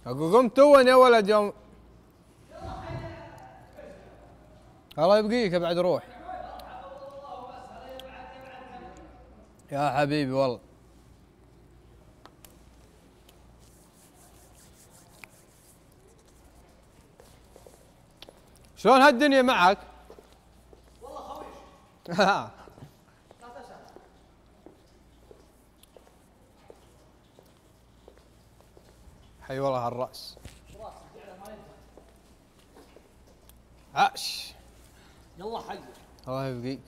اقول قمت توني يا ولد يوم. الله يبقيك بعد روح يا حبيبي والله. شلون هالدنيا معك؟ والله خويش. لا تسأل. حي والله هالرأس. راس الجعله ما ينفع. عاش. يلا حي. الله يبقيك.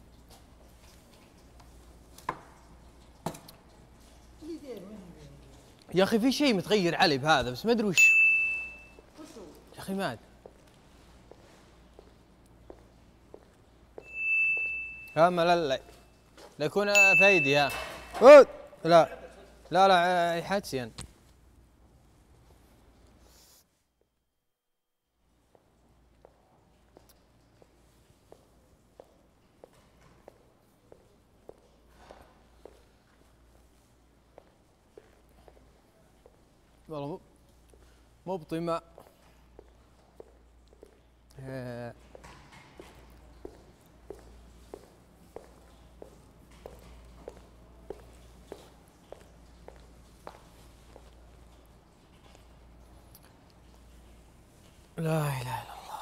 يا اخي في شيء متغير علي بهذا بس ما ادري وش يا اخي ما ادري. ها ما لا يكون فايدي ها. لا لا لا يحدسي انت. والله مو بطيمة. لا اله الا الله.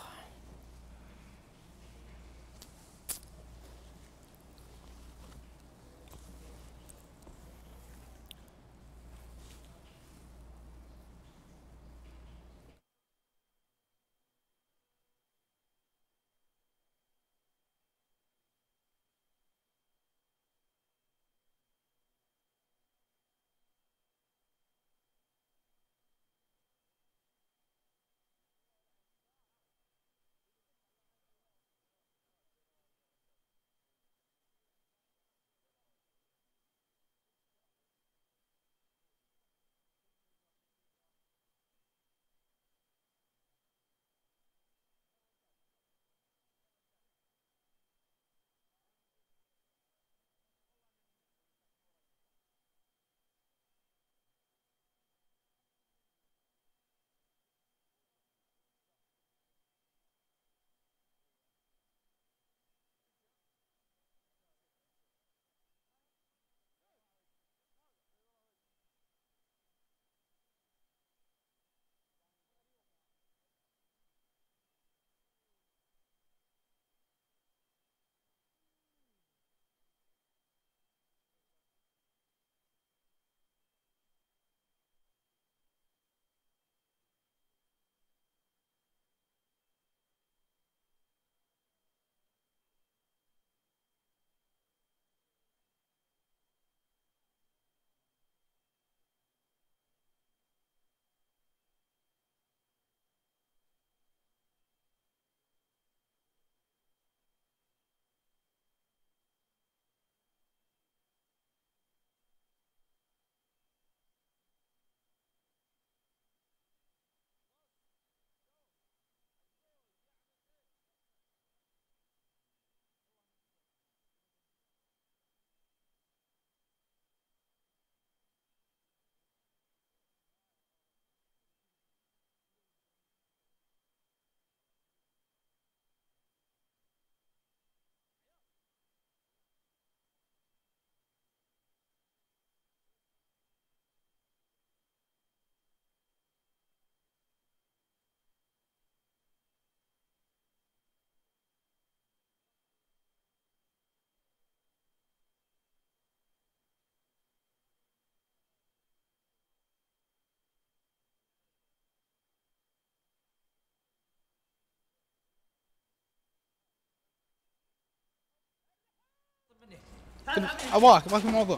ابغاك في الموضوع.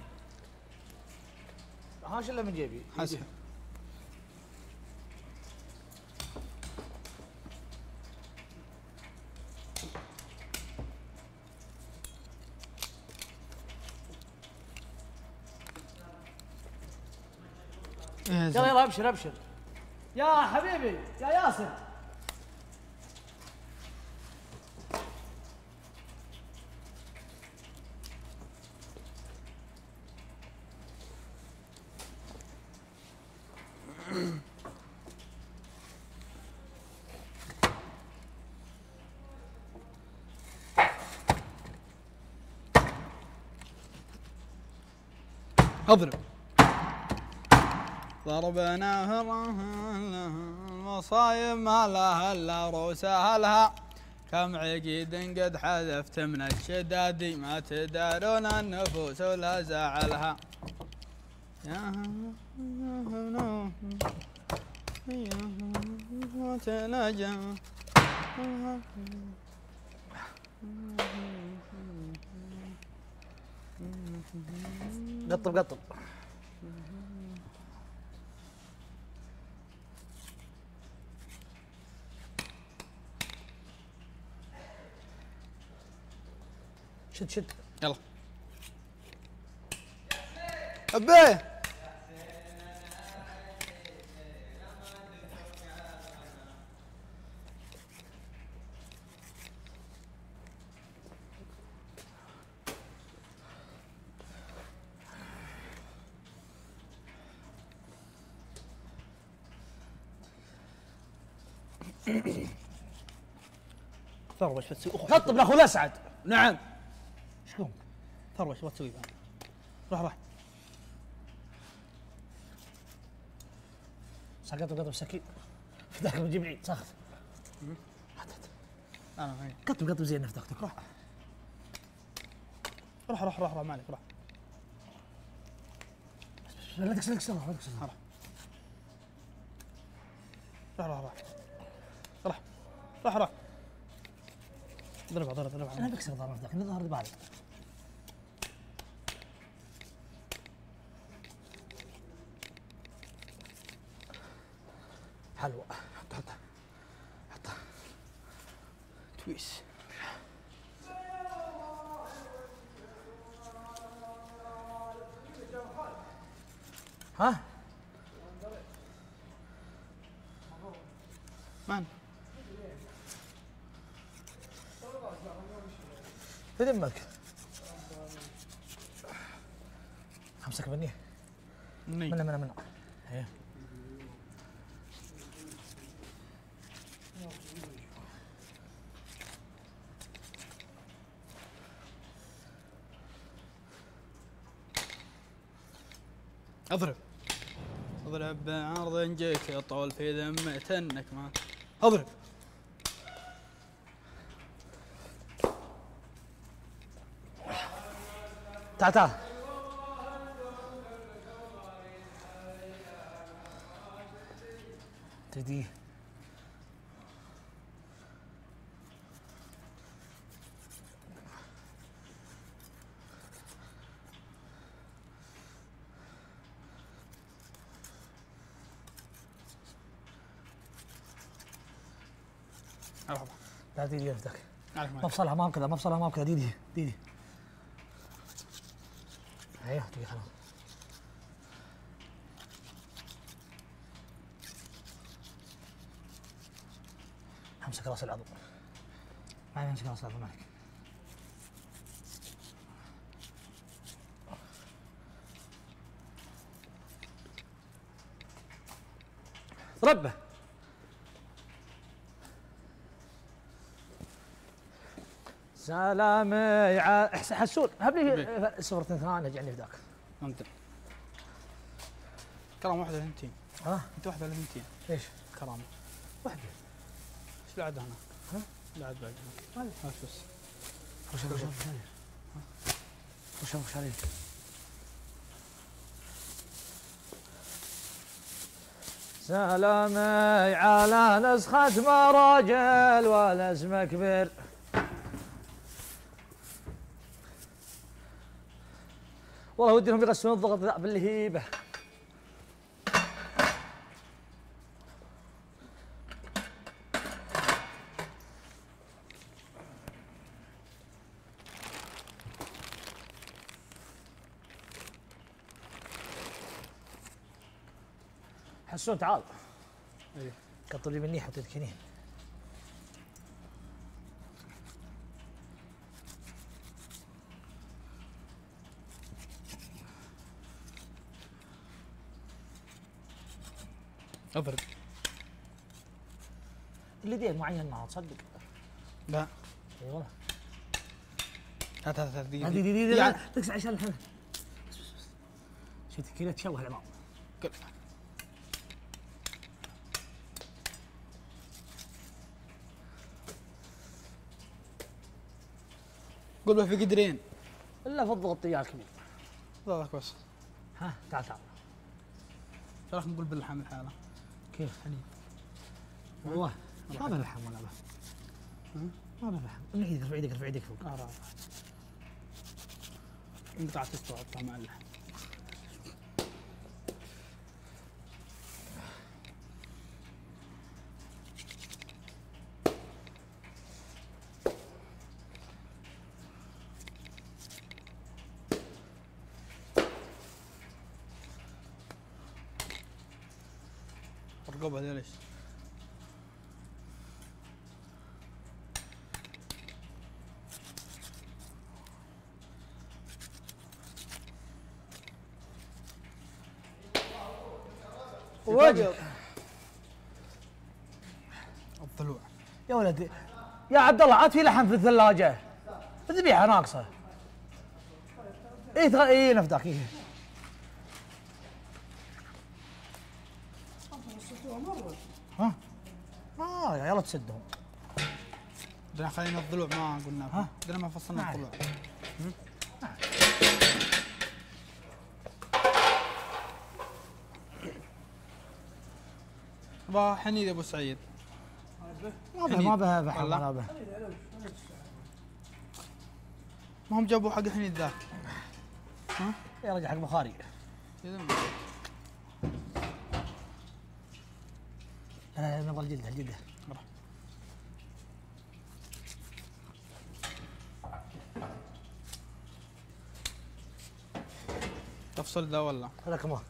ها شو اللي من جيبي؟ حسن. يلا يلا ابشر ابشر يا حبيبي يا ياسر. اضرب. ضربنا المصايب ما لها الا روس اهلها، كم عقيد قد حذفت من الشداد ما تدارون النفوس ولا زعلها. يا تنجى قطب قطب. شد شد. يلا ابيه ثروة ايش بتسوي؟ قطب لاخو الاسعد. نعم. شلون؟ ثروة ايش بتسوي بعد؟ روح روح. سقط قطب سكين. ذاك بجيب عيد ساخذ. قطب قطب زين نفتك روح. روح روح روح روح مالك روح. لا تكسر تكسر روح روح روح روح روح روح. ضرب ضرب ضرب. انا بكسر ظهر ذاك ظهر بالي. حلوة. حط حط حط تويس. ها؟ من؟ في دمك. امسك مني. من ايه. اضرب. اضرب بعرض جيك طول في ذمة انك ما اضرب. تعال تعال. تدي لا ديدي يفتك. مفصلها ما بكذا مفصلها ما بكذا ديدي ديدي. ايوه تبي خلاص. امسك راس العظم. ما امسك راس العظم مالك. ربه. سلامي حسون هب لي صورتين ثانيه اجعني في ذاك. ممتاز. كرام واحدة ثنتين. ها؟ انت واحدة ولا ثنتين؟ ليش؟ كرامة. واحدة. ايش بعد هنا؟ ها؟ بعد هنا. ما بس. وش عليه؟ سلامي على نسخة مراجل والاسم كبير. والله ودي انهم يغسلون الضغط ذا بالهيبه. حسون تعال. ايه قطب لي مني حطيت كنين. اضرب. اللي ديك معين معه تصدق؟ لا اي والله. هات دي لا تكسر عشان الحين. شفت كذا تشوه العظام. قل. قول في قدرين. الا في الضغط يا الكبير. ضغطك بس. ها تعال تعال. ايش رايك نقول باللحم الحالة؟ كيف حليب؟ والله ما به لحم ولا به. ما به لحم. ارفع ايدك ارفع ايدك ارفع ايدك فوق. انقطع تستوى حطها مع اللحم. رقبها ليش؟ وجه الضلوع. يا ولدي يا عبد الله عاد في لحم في الثلاجة ذبيحة ناقصة. اي نفداك اي. ها؟ يلا تسدهم. بدنا خلينا الضلوع ما قلنا. ها؟ بدنا ما فصلنا الضلوع. با حنيد ابو سعيد. ما به بحر ما به. ما هم جابوا حق حنيد ذاك. يا رجل حق بخاري. لا نبغى الجلده الجلده. تفصل ذا ولا؟ هذا كمان.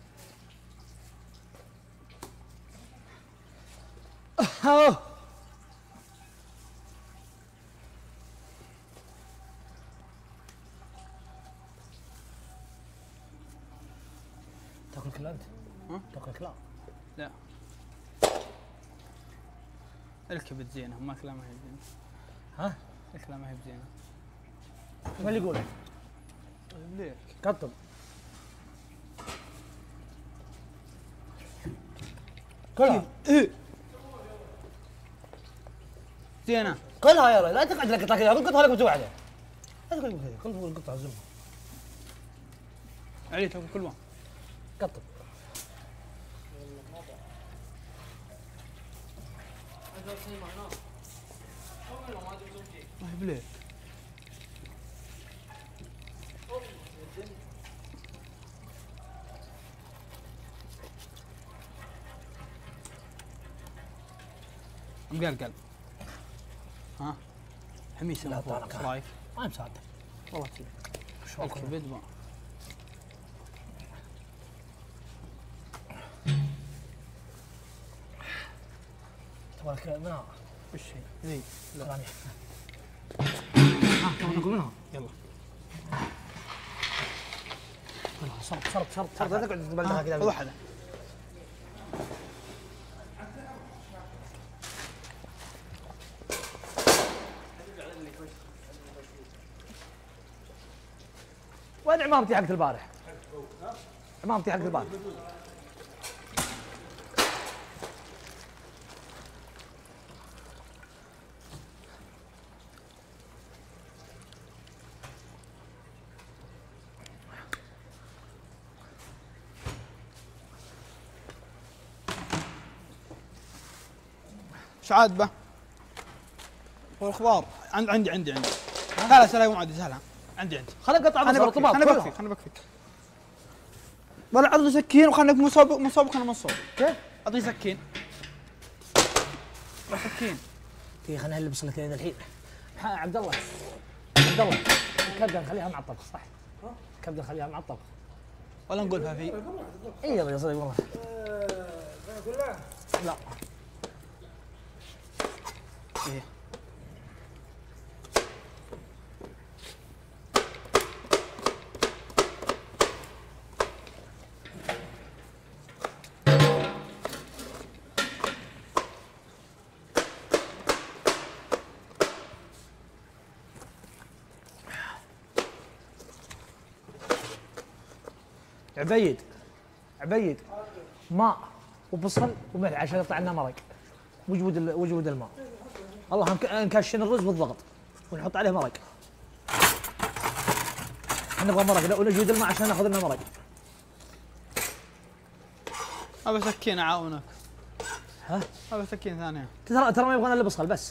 تاكل كلا انت؟ تاكل كلا؟ لا. الكبد زينه ما كلها ما هي زينه. ها؟ الكلام ما هي بزينه. ما اللي يقوله؟ ليك قطب. كلها. زينه. كلها يا رجل لا تقعد لك قطعه كذا قطها لك وتوعده. لا تقعد كذا كل فوق القطعه الزمه. علي تاكل كل واحد. قطب. ما هي بليك. مقلقل. ها حميس لا ايش رايك؟ ما مساعدك والله كذا. الكبد ما تبغى منها وش هي؟ ذي لا تبغى ناكل منها يلا. صرت لا تقعد تبلدها كذا. خذ واحده. وين عمامتي حقت البارح؟ عمامتي حقت البارح. ايش عاد والخضار عندي لا سهله مو عادي سهله عندي خلينا نقطع بصل وطماط. خلنا بكفيك ولا عطني سكين وخليك مصاب وخلنا مصاب. كيف؟ عطني سكين. سكين. خلينا نهل بصلتين الحين. عبد الله الكبده نخليها مع الطبخ صح؟ الكبده نخليها مع الطبخ. ولا نقولها في؟ اي يا صديق والله. لا. ايه عبيد عبيد ماء وبصل وملح عشان يطلع لنا مرق. وجود الماء. الله نكشن الرز بالضغط ونحط عليه مرق. نبغى مرق ونجود الماء عشان ناخذ لنا مرق. ابى سكين اعاونك. ها؟ ابى سكين ثانيه. ترى ما يبغون الا بصل بس.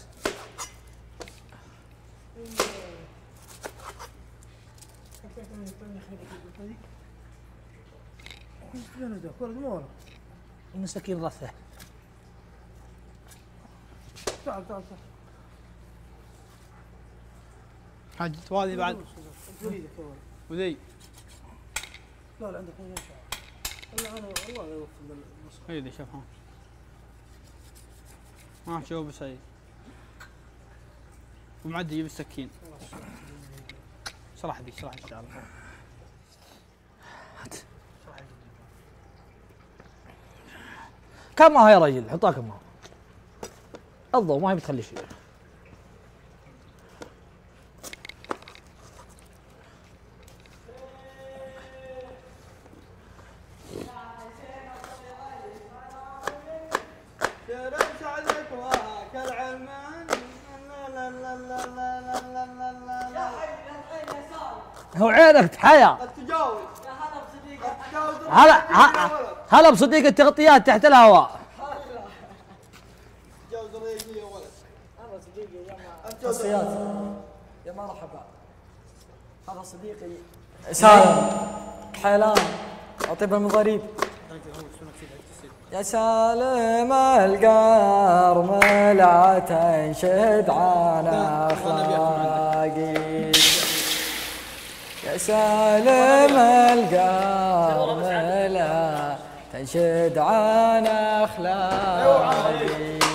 مسكين رثه. تعال حاج توالي بعد. وذي. لا عندك من شعر. انا والله لا يوفق النص. هيدي شوفها. ما شوف سعيد. ومعدي يجيب السكين. شرح ان شاء الله. كم ما يا رجل حطها كم ما الضوء ما هي بتخلي شيء. هو عينك تحيا. هلا بصديق التغطيات تحت الهواء. يا مرحبا، هذا صديقي سالم حيلان اطيب المضاريب. يا سالم القرم لا تنشد عن اخلاقي، يا سالم القرم لا تنشد عن اخلاقي.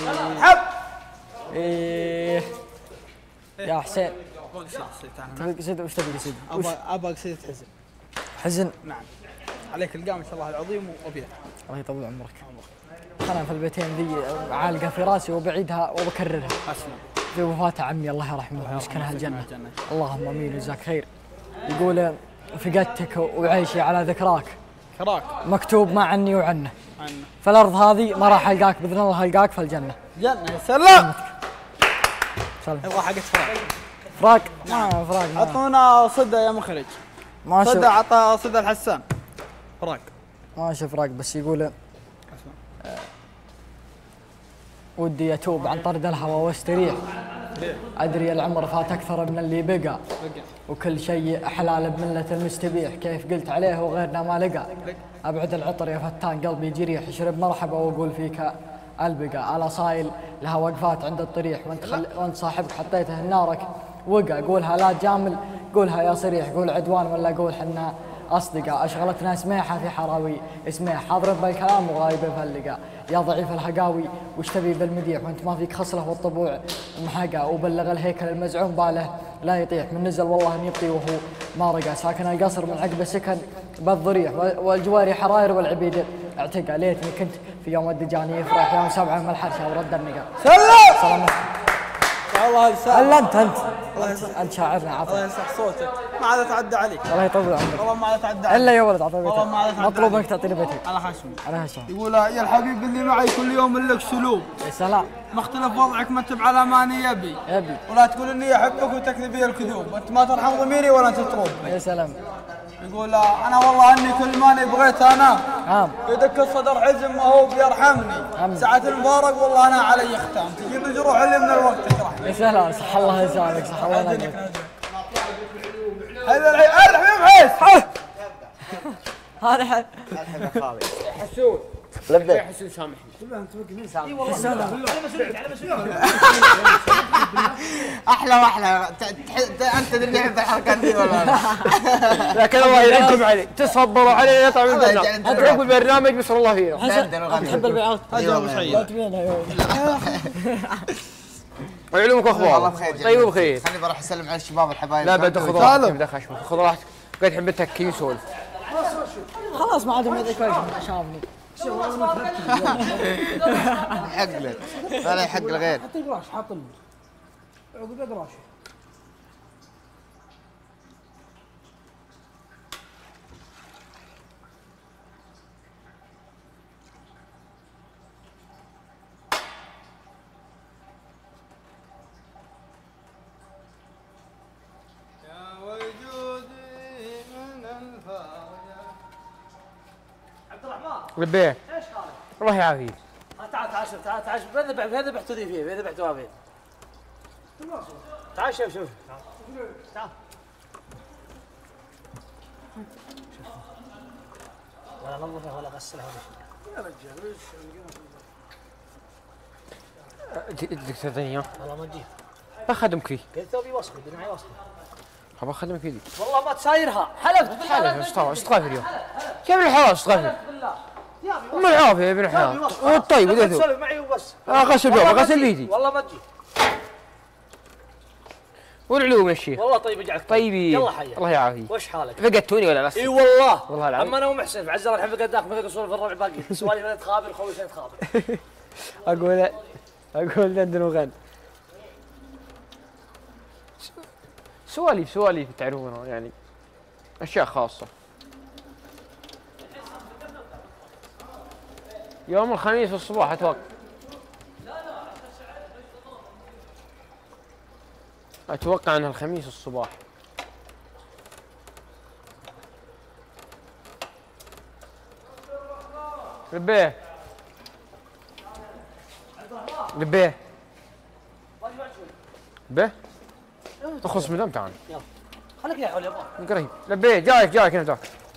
إيه يا حسين تبي قصيدة وش تبي قصيدة؟ ابى قصيدة حزن. حزن؟ نعم. عليك القام ان شاء الله العظيم وابيض. الله يطول عمرك. انا في البيتين ذي عالقة في راسي وبعيدها وبكررها. حسنا. في وفاة عمي الله يرحمه ويسكنها الجنة. اللهم امين وجزاك خير. يقول فقدتك وعيشي على ذكراك. كراك. مكتوب ما عني وعنه. فالارض هذه ما راح القاك باذن الله القاك في الجنة. جنة يا سلام. يبغى حقت فراق. فراق؟ ما فراق. اعطونا صدى يا مخرج. ما صدى عطى صدى الحسان. فراق. ماشي فراق بس يقول ودي اتوب عن طرد الهوى واستريح. ادري العمر فات اكثر من اللي بقى وكل شيء حلال بمله المستبيح. كيف قلت عليه وغيرنا ما لقى. ابعد العطر يا فتان قلبي جريح. اشرب مرحبا واقول فيك البقى. على صايل لها وقفات عند الطريح وانت صاحبك حطيته نارك وقع. قولها لا تجامل قولها يا صريح. قول عدوان ولا قول حنا أصدقاء. أشغلتنا سميحة في حراوي سميح. حاضر بالكلام وغايبة في اللقاء. يا ضعيف الهقاوي وش تبي بالمديح وانت ما فيك خصله والطبوع محقا. وبلغ الهيكل المزعوم باله لا يطيح. من نزل والله ان يبطي وهو ما رقى. ساكن القصر من عقب سكن بالضريح والجواري حراير والعبيد اعتقى. ليتني كنت في يوم الدجاني يفرح يوم 7 من الحرشه ورد النقا. سلام الله يسلمك. الا انت شاعرنا عطا. الله يصح صوتك. ما عاد اتعدى عليك. الله يطول عمرك. والله ما عاد اتعدى عليك. الا يا ولد عطا بيتك. والله ما عاد اتعدى مطلوب انك تعطيني بيتك. على خشمي. على خشمي. يقول يا الحبيب اللي معي كل يوم لك سلوب. يا سلام. مختلف وضعك ما تب على ماني يبي. ولا تقول اني احبك وتكذبي الكذوب. انت ما ترحم ضميري ولا تتروب. يا سلام. يقول انا والله اني كل ماني بغيت انام. يدك الصدر عزم ما هو بيرحمني. ساعة المفارق والله انا علي ختام. تجيب الجروح اللي من الوقت تكرهني. يا سلام صح الله لسانك صح الله ينقلك. هذا الحبيب حس. هذا حسون. لبيك حسون سامحني. احلى واحلى. انت اللي يحب الحركات دي ولا لا؟ لكن الله يعينكم علي تصبروا علي يطلع من الجنة. اتركوا البرنامج بسم الله فيه. تحب البيعات؟ لا تبينها ويعلمك اخبار. الله بخير. طيب بخير. خليني بروح اسلم على الشباب الحبايب. لا بعد خذ راحتك بدك خشمك خذ راحتك. قاعد تحب تحكي وسولف. خلاص ما عاد يدك شافني. يحق لك ولا يحق لغير. حط القراش حط عقب قراش. لبيه الله يعافيك. تعال تعال شوف تعال تعال شوف فين ذبحتوا ذي فيه؟ فين ذبحتوها فين؟ تعال شوف شوف تعال ولا نظفها ولا غسلها ولا شيء. يا رجال ليش بدك تعطيني اياه؟ والله ما تجيب. اخدمك فيه. قلت ثوبي وصل الدنيا معي وصل. ابى اخدمك فيه. والله ما تسايرها حلفت بالله. ايش تغافر اليوم؟ كيف الحلال ايش تغافر؟ بالله ما العافيه يا ابن الحلال. طيب وديته. تسولف معي وبس. غسل بيوم غسل بيدي. والله ما تجي. والعلوم يا شيخ. والله طيب اجعلك طيبي. يلا حيا. الله يعافيك. وش حالك؟ فقدتوني ولا بس؟ اي والله. والله العظيم. اما انا ومحسن في عز الله الحين فقدناك ما تقصر في الربع باقي. سواليف لا تخابر خوي لا تخابر. اقول لندن وغن. سواليف تعرفونها يعني اشياء خاصه. يوم الخميس الصباح اتوقع انها الخميس الصباح. لبيه لبيه لبيه اخلص من دم تعال خليك يا حول يا ابو. قريب لبيه جايك هنا ذاك.